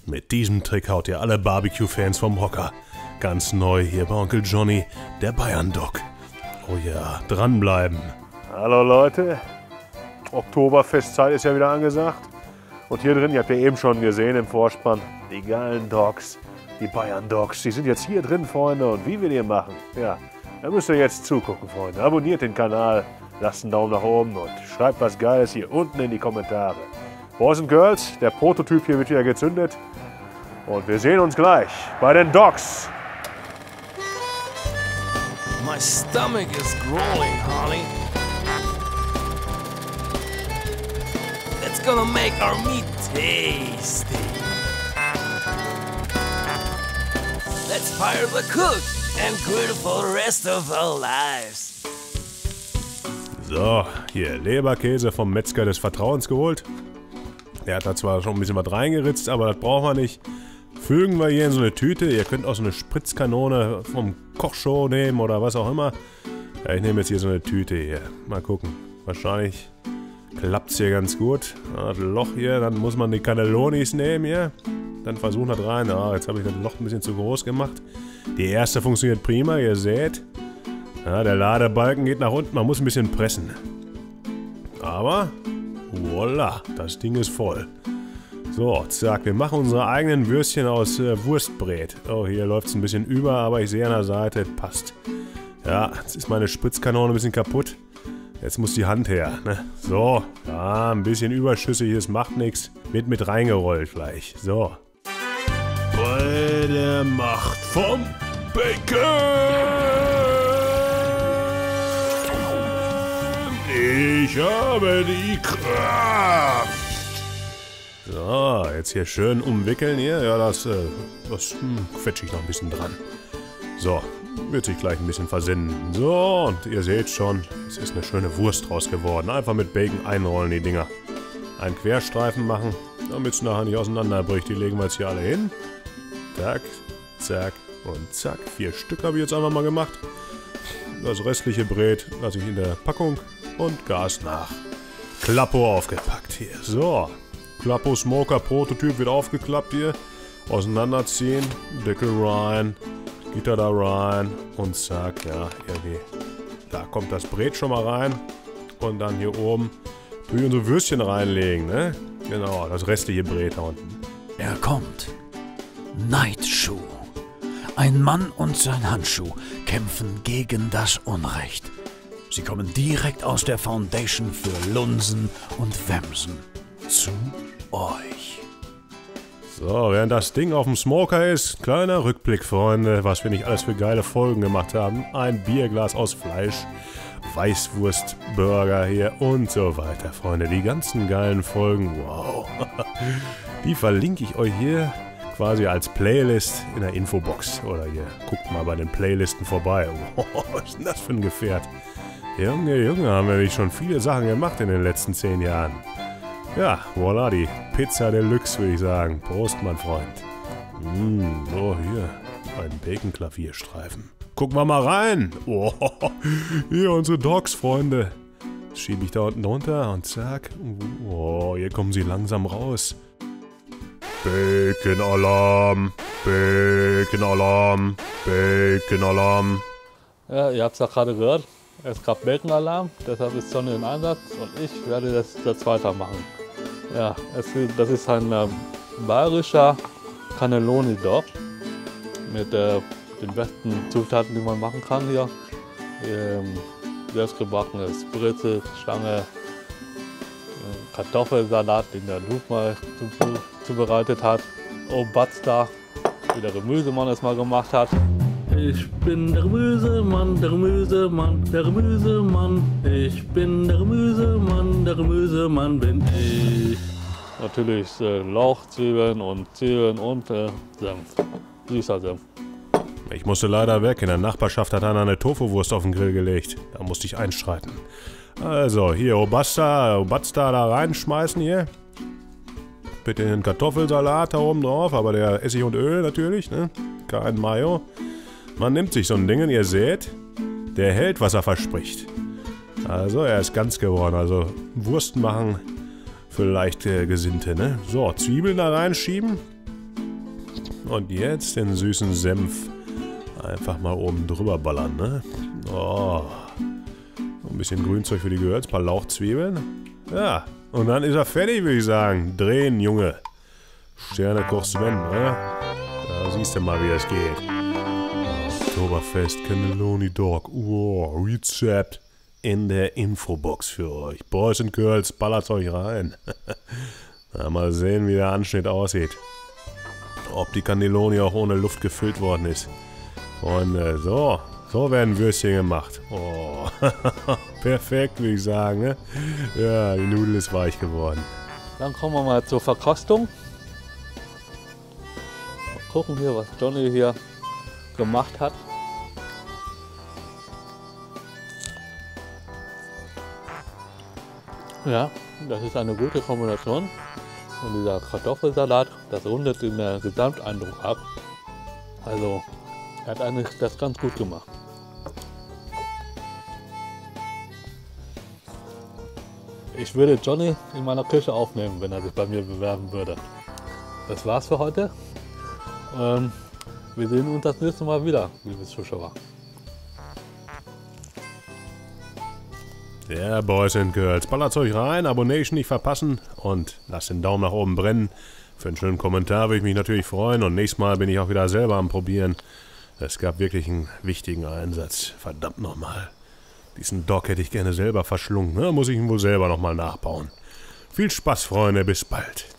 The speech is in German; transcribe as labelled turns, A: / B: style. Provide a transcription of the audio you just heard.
A: Mit diesem Trick haut ihr alle Barbecue-Fans vom Hocker. Ganz neu hier bei Onkel Johnny, der Bayern-Dog. Oh ja, dranbleiben.
B: Hallo Leute, Oktoberfestzeit ist ja wieder angesagt. Und hier drin, ihr habt ja eben schon gesehen im Vorspann, die geilen Dogs, die Bayern-Dogs, die sind jetzt hier drin, Freunde. Und wie wir die machen, ja, da müsst ihr jetzt zugucken, Freunde. Abonniert den Kanal, lasst einen Daumen nach oben und schreibt was Geiles hier unten in die Kommentare. Boys and Girls, der Prototyp hier wird wieder gezündet. Und wir sehen uns gleich bei den Dogs.
C: My stomach is growling, honey. That's gonna make our meat tasty. Let's fire the cook and grill for the rest of our lives.
A: So, hier Leberkäse vom Metzger des Vertrauens geholt. Der hat da zwar schon ein bisschen was reingeritzt, aber das brauchen wir nicht. Fügen wir hier in so eine Tüte. Ihr könnt auch so eine Spritzkanone vom Kochshow nehmen oder was auch immer. Ja, ich nehme jetzt hier so eine Tüte hier. Mal gucken. Wahrscheinlich klappt es hier ganz gut. Das Loch hier, dann muss man die Cannellonis nehmen hier. Dann versuchen wir das rein. Ah, jetzt habe ich das Loch ein bisschen zu groß gemacht. Die erste funktioniert prima, ihr seht. Ja, der Ladebalken geht nach unten, man muss ein bisschen pressen. Aber, voila, das Ding ist voll. So, zack, wir machen unsere eigenen Würstchen aus Wurstbrät. Oh, hier läuft es ein bisschen über, aber ich sehe an der Seite, passt. Ja, jetzt ist meine Spritzkanone ein bisschen kaputt. Jetzt muss die Hand her, ne? So, ja, ein bisschen überschüssig, das macht nichts. Wird mit reingerollt gleich. So. Bei der Macht vom Bacon! Ich habe die Kraft! So, jetzt hier schön umwickeln hier. Ja, das quetsche ich noch ein bisschen dran. So, wird sich gleich ein bisschen versenden. So, und ihr seht schon, es ist eine schöne Wurst draus geworden. Einfach mit Bacon einrollen, die Dinger. Einen Querstreifen machen, damit es nachher nicht auseinanderbricht. Die legen wir jetzt hier alle hin. Zack, zack und zack. 4 Stück habe ich jetzt einfach mal gemacht. Das restliche Brät lasse ich in der Packung und Gas nach. Klappo aufgepackt hier. So, Klappo Smoker Prototyp wird aufgeklappt hier. Auseinanderziehen, Deckel rein, Gitter da rein und zack, ja, irgendwie. Da kommt das Brät schon mal rein. Und dann hier oben tue ich unsere Würstchen reinlegen, ne? Genau, das restliche Brät da unten.
D: Er kommt. Nightshoe. Ein Mann und sein Handschuh kämpfen gegen das Unrecht. Sie kommen direkt aus der Foundation für Lunsen und Wemsen zu euch.
A: So, während das Ding auf dem Smoker ist, kleiner Rückblick, Freunde, was wir nicht alles für geile Folgen gemacht haben. Ein Bierglas aus Fleisch, Weißwurst, Burger hier und so weiter, Freunde. Die ganzen geilen Folgen, wow. Die verlinke ich euch hier quasi als Playlist in der Infobox. Oder hier, guckt mal bei den Playlisten vorbei. Wow, was ist denn das für ein Gefährt? Junge, Junge, haben wir nicht schon viele Sachen gemacht in den letzten 10 Jahren. Ja, voilà, die Pizza Deluxe, würde ich sagen. Prost, mein Freund. So, hier, ein Bacon-Klavierstreifen. Gucken wir mal rein. Oh, hier unsere Dogs, Freunde. Das schiebe ich da unten runter und zack. Oh, hier kommen sie langsam raus. Bacon-Alarm, Bacon-Alarm, Bacon-Alarm.
E: Ja, ihr habt es ja gerade gehört. Es gab Bacon-Alarm, deshalb ist Johnny in Einsatz und ich werde das jetzt weitermachen. Ja, das ist ein bayerischer Cannelloni-Dog mit den besten Zutaten, die man machen kann hier. Selbstgebackenes Brezel, Stange, Kartoffelsalat, den der Luke mal zubereitet hat. Obatster, wie der Gemüsemann es mal gemacht hat. Ich bin der Gemüsemann, der Gemüsemann, der Gemüsemann. Ich bin der Gemüsemann bin ich. Natürlich Lauch, Zwiebeln und Senf. Süßer Senf.
A: Ich musste leider weg. In der Nachbarschaft hat einer eine Tofu-Wurst auf den Grill gelegt. Da musste ich einschreiten. Also, hier Obatster da reinschmeißen hier. Bitte den Kartoffelsalat da oben drauf, aber der Essig und Öl natürlich, ne? Kein Mayo. Man nimmt sich so ein Ding, ihr seht, der hält, was er verspricht. Also, er ist ganz geworden. Also, Wurst machen für leicht Gesinnte, ne? So, Zwiebeln da reinschieben. Und jetzt den süßen Senf einfach mal oben drüber ballern, ne? Oh. Ein bisschen Grünzeug für die Gewürze, ein paar Lauchzwiebeln. Ja, und dann ist er fertig, würde ich sagen. Drehen, Junge. Sternekoch Sven, ne? Da siehst du mal, wie das geht. Oktoberfest Cannelloni Dog. Oh, Rezept in der Infobox für euch. Boys and Girls, ballert euch rein. Na, mal sehen, wie der Anschnitt aussieht. Ob die Cannelloni auch ohne Luft gefüllt worden ist. Freunde, so werden Würstchen gemacht. Oh, perfekt, würde ich sagen. Ne? Ja, die Nudel ist weich geworden.
E: Dann kommen wir mal zur Verkostung. Mal gucken hier, was Johnny hier gemacht hat. Ja, das ist eine gute Kombination. Und dieser Kartoffelsalat, das rundet den Gesamteindruck ab. Also, er hat eigentlich das ganz gut gemacht. Ich würde Johnny in meiner Küche aufnehmen, wenn er sich bei mir bewerben würde. Das war's für heute. Wir sehen uns das nächste Mal wieder, liebe Zuschauer.
A: Ja, Boys and Girls, ballert euch rein, Abonnation nicht verpassen und lasst den Daumen nach oben brennen. Für einen schönen Kommentar würde ich mich natürlich freuen und nächstes Mal bin ich auch wieder selber am Probieren. Es gab wirklich einen wichtigen Einsatz. Verdammt nochmal. Diesen Dog hätte ich gerne selber verschlungen. Ne? Muss ich ihn wohl selber nochmal nachbauen. Viel Spaß, Freunde. Bis bald.